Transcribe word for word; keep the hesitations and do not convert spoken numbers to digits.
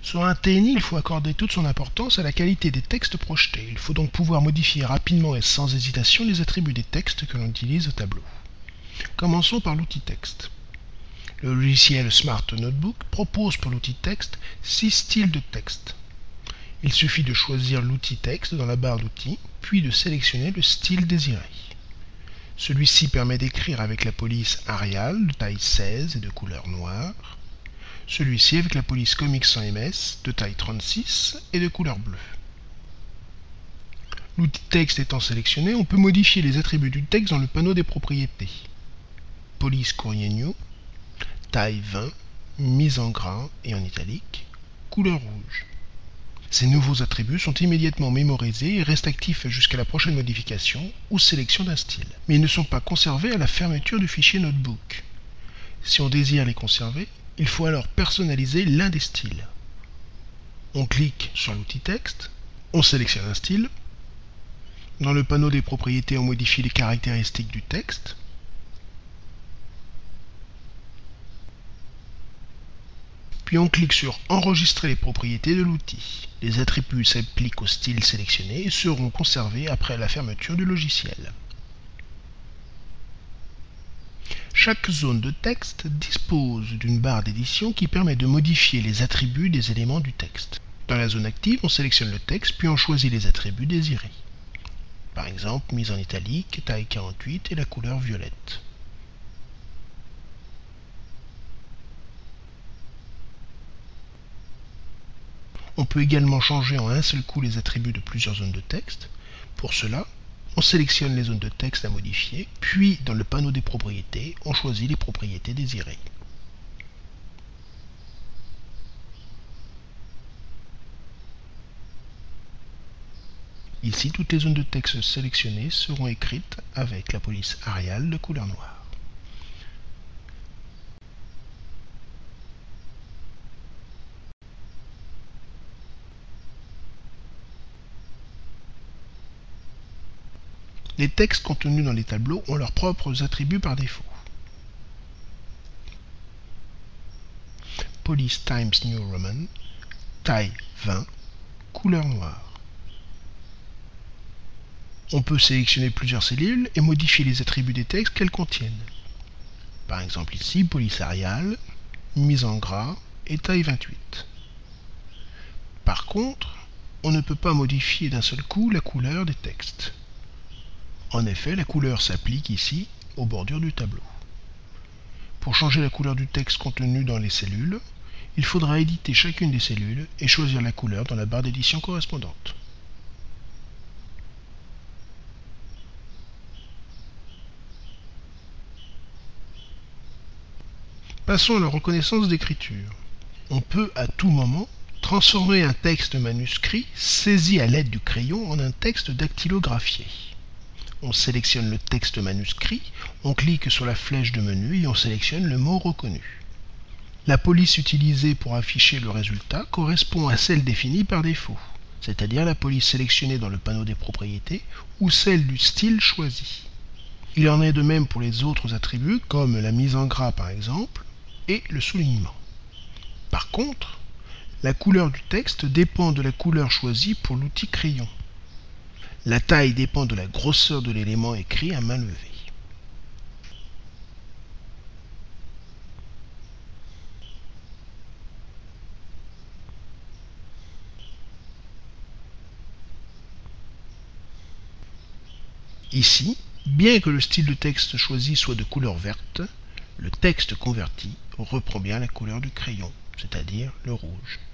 Sur un T N I, il faut accorder toute son importance à la qualité des textes projetés. Il faut donc pouvoir modifier rapidement et sans hésitation les attributs des textes que l'on utilise au tableau. Commençons par l'outil texte. Le logiciel Smart Notebook propose pour l'outil texte six styles de texte. Il suffit de choisir l'outil texte dans la barre d'outils, puis de sélectionner le style désiré. Celui-ci permet d'écrire avec la police Arial de taille seize et de couleur noire, celui-ci avec la police Comic sans M S de taille trente-six et de couleur bleue. L'outil texte étant sélectionné, on peut modifier les attributs du texte dans le panneau des propriétés. Police courrier new, taille vingt, mise en gras et en italique, couleur rouge. Ces nouveaux attributs sont immédiatement mémorisés et restent actifs jusqu'à la prochaine modification ou sélection d'un style. Mais ils ne sont pas conservés à la fermeture du fichier Notebook. Si on désire les conserver, il faut alors personnaliser l'un des styles. On clique sur l'outil texte, on sélectionne un style. Dans le panneau des propriétés, on modifie les caractéristiques du texte. Puis on clique sur « Enregistrer les propriétés de l'outil ». Les attributs s'appliquent au style sélectionné et seront conservés après la fermeture du logiciel. Chaque zone de texte dispose d'une barre d'édition qui permet de modifier les attributs des éléments du texte. Dans la zone active, on sélectionne le texte puis on choisit les attributs désirés. Par exemple, mise en italique, taille quarante-huit et la couleur violette. On peut également changer en un seul coup les attributs de plusieurs zones de texte. Pour cela, on sélectionne les zones de texte à modifier, puis dans le panneau des propriétés, on choisit les propriétés désirées. Ici, toutes les zones de texte sélectionnées seront écrites avec la police Arial de couleur noire. Les textes contenus dans les tableaux ont leurs propres attributs par défaut. Police Times New Roman, taille vingt, couleur noire. On peut sélectionner plusieurs cellules et modifier les attributs des textes qu'elles contiennent. Par exemple ici, police Arial, mise en gras et taille vingt-huit. Par contre, on ne peut pas modifier d'un seul coup la couleur des textes. En effet, la couleur s'applique ici aux bordures du tableau. Pour changer la couleur du texte contenu dans les cellules, il faudra éditer chacune des cellules et choisir la couleur dans la barre d'édition correspondante. Passons à la reconnaissance d'écriture. On peut à tout moment transformer un texte manuscrit saisi à l'aide du crayon en un texte dactylographié. On sélectionne le texte manuscrit, on clique sur la flèche de menu et on sélectionne le mot reconnu. La police utilisée pour afficher le résultat correspond à celle définie par défaut, c'est-à-dire la police sélectionnée dans le panneau des propriétés ou celle du style choisi. Il en est de même pour les autres attributs comme la mise en gras par exemple et le soulignement. Par contre, la couleur du texte dépend de la couleur choisie pour l'outil crayon. La taille dépend de la grosseur de l'élément écrit à main levée. Ici, bien que le style de texte choisi soit de couleur verte, le texte converti reprend bien la couleur du crayon, c'est-à-dire le rouge.